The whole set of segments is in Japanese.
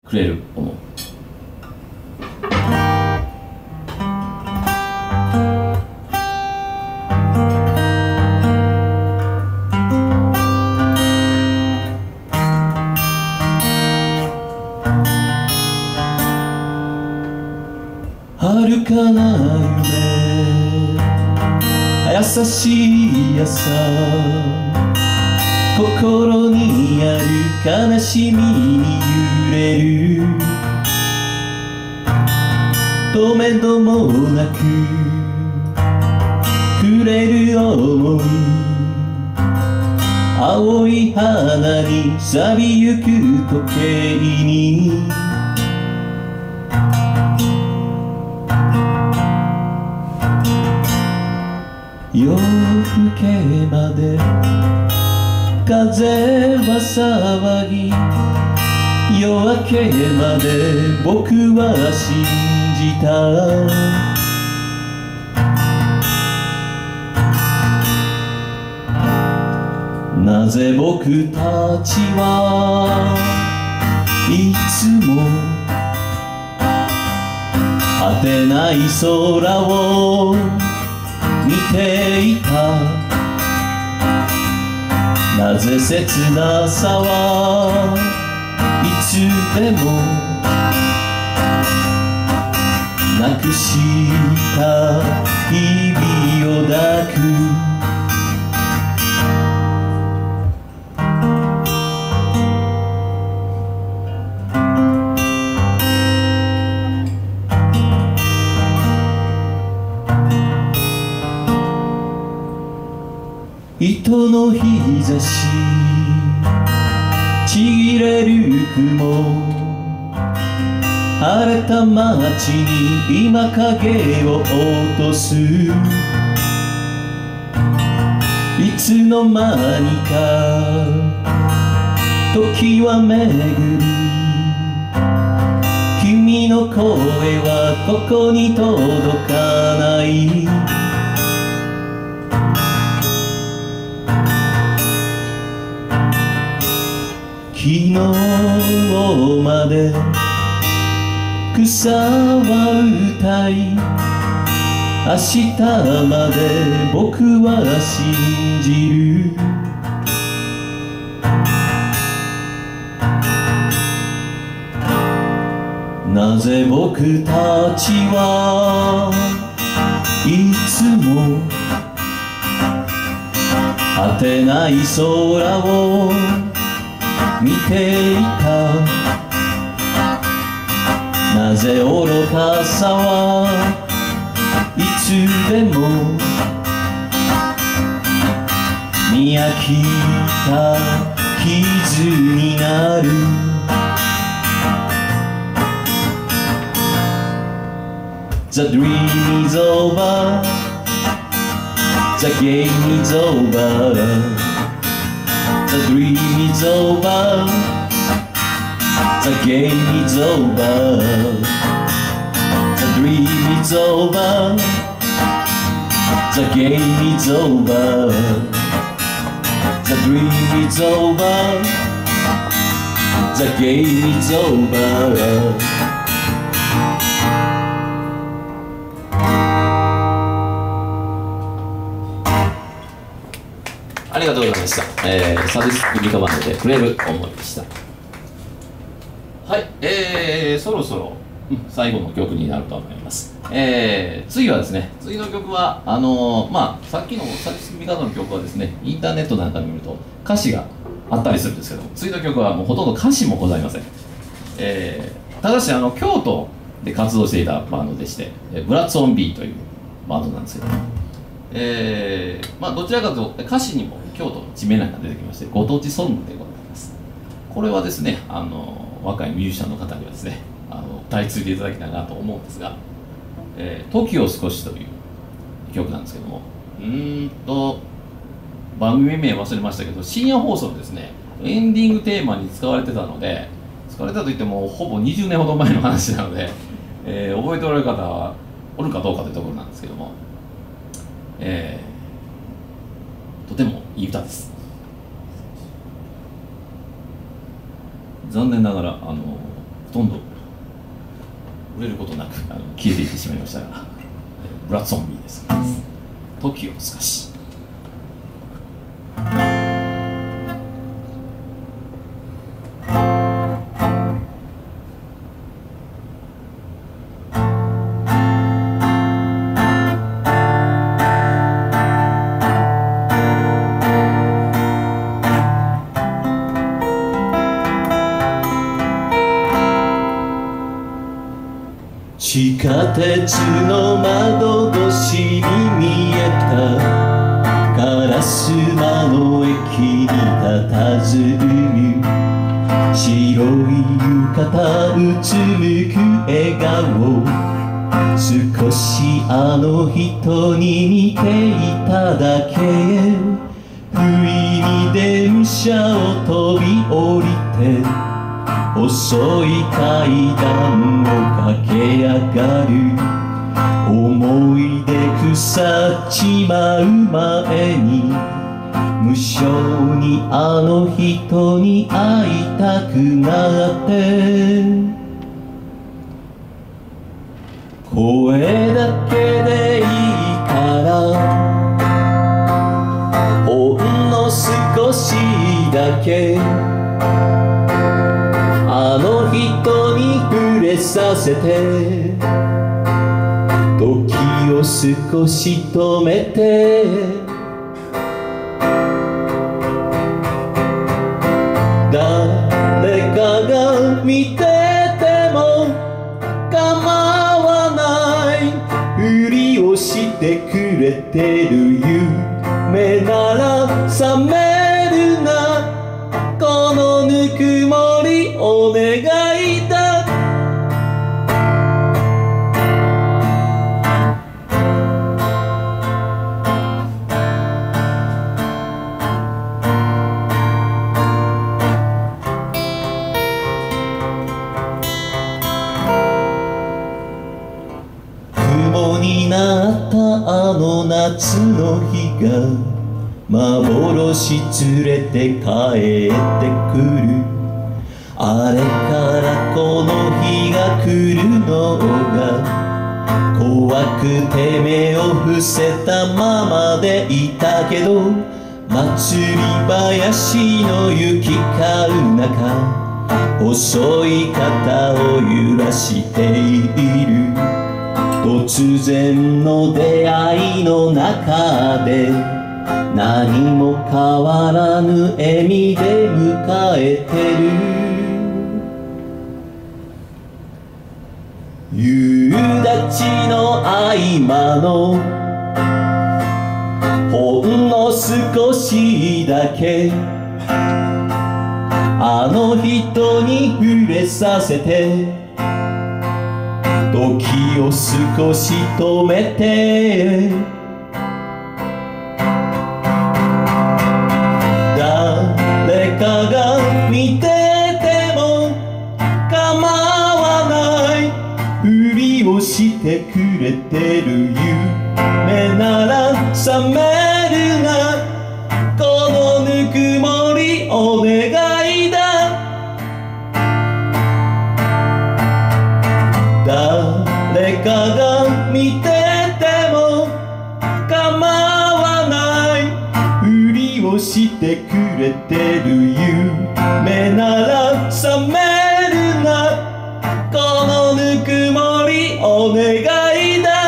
くれる思う。遥かな夢、優しい朝、心にある悲しみに揺れる。止めどもなく触れる想い、青い花に錆びゆく時計に。夜更けまで風は騒ぎ、夜明けまで僕は信じた。なぜ僕たちはいつも果てない空を見ていた。なぜ切なさはいつでもなくした日々を抱く。糸の日差しちぎれる雲、晴れた街に今影を落とす。いつの間にか時は巡り、君の声はここに届かない。昨日まで草は歌い、明日まで僕は信じる。なぜ僕たちはいつも果てない空を見ていた。なぜ愚かさはいつでも見飽きた傷になる。The dream is over, the game is over, the dream is over, the game is over, the dream is over, the game is over, the dream is over, the game is over. ありがとうございました。サディスティックリカバンドで触れる思いでした。はい、そろそろ、最後の曲になると思います。次はですね、次の曲はさっきのサディスティックリカバンドの曲はですね、インターネットなんかで見ると歌詞があったりするんですけども、次の曲はもうほとんど歌詞もございません。ただし京都で活動していたバンドでして、ブラッツオンビーというバンドなんですけども、どちらかというと歌詞にも京都の地名なんか出てきまして、ご当地ソングでございます。これはですね、若いミュージシャンの方にはですね、歌い継いでいただきたいなと思うんですが「時を少し」という曲なんですけども、番組名忘れましたけど、深夜放送でですねエンディングテーマに使われてたので、使われたといってもほぼ20年ほど前の話なので、覚えておられる方はおるかどうかというところなんですけども、とてもいい歌です。残念ながらとんど売れることなく消えていってしまいましたが、ブラッド・ゾンビーです。時を透かし。 地下鉄の窓越しに見えた烏丸の駅に佇む白い浴衣うつむく笑顔、少しあの人に似ていただけ。不意に電車を飛び降りて細い階段を駆け上がる。思い出腐っちまう前に無性にあの人に会いたくなって、声だけでいいからほんの少しだけあの人に触れさせて、時を少し止めて、誰かが見てても構わない、ふりをしてくれてる夢なら覚めるな、このぬくもりお願いだ。雲になったあの夏の日が幻連れて帰ってくる。あれからこの日が来るのが怖くて目を伏せたままでいたけど、祭り林の行き交う中細い肩を揺らしている。突然の出会いの中で何も変わらぬ笑みで迎えてる。夕立の合間のほんの少しだけあの人に触れさせて、時を少し止めて、誰かが見てても構わない、ふりをしてくれてる夢なら覚めるな、このぬくもりお願いだ。誰かが見てても構わない、ふりをしてくれてる夢なら覚めるな、このぬくもりお願いだ。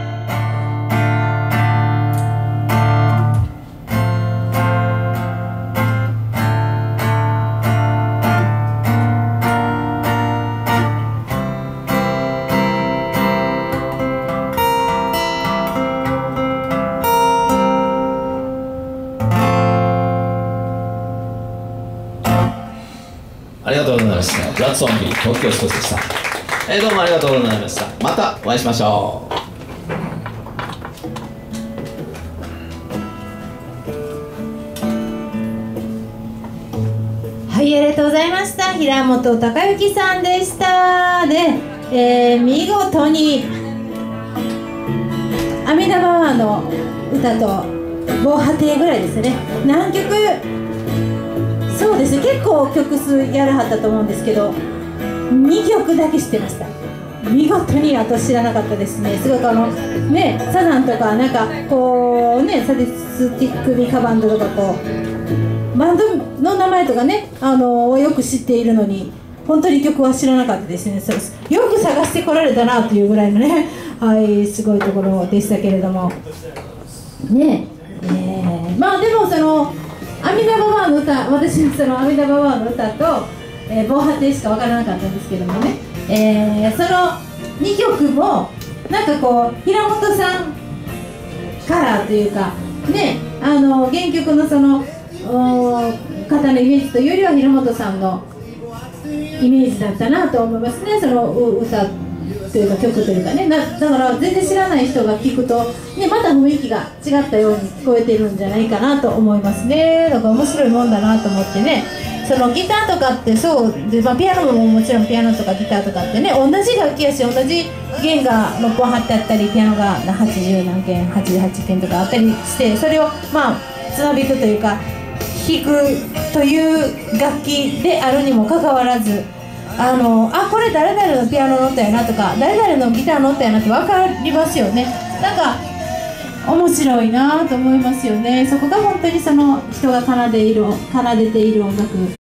ありがとうございました。ブラッドゾンビー、東京少しでした。どうもありがとうございました。またお会いしましょう。 はい、ありがとうございました。平本隆之さんでしたね。見事に阿弥陀ババアの歌と防波堤ぐらいですね。何曲、そうですね、結構曲数やらはったと思うんですけど、 2曲だけ知ってました。見事に私知らなかったですね。すごくね、サザンとかなんかこうね、サディスティックミカバンドとかこうバンドの名前とかね、よく知っているのに本当に曲は知らなかったですね。よく探してこられたなというぐらいのね、はい、すごいところでしたけれどもね。まあでもその阿弥陀ババアの歌、私のその阿弥陀ババアの歌と防波堤しか分からなかったんですけどもね、その2曲もなんかこう平本さんカラーというかね、原曲のその方のイメージというよりは平本さんのイメージだったなと思いますね。その歌というか曲というかね、だから全然知らない人が聴くと、ね、また雰囲気が違ったように聞こえてるんじゃないかなと思いますね。だから面白いもんだなと思ってね。そのギターとかってそうで、まあ、ピアノももちろんピアノとかギターとかってね、同じ楽器やし同じ弦が6本張ってあったり、ピアノが80何件88件とかあったりして、それをまあつまびくというか弾くという楽器であるにもかかわらず、これ誰々のピアノの音やなとか誰々のギターの音やなって分かりますよね。なんか面白いなと思いますよね。そこが本当にその人が奏でている音楽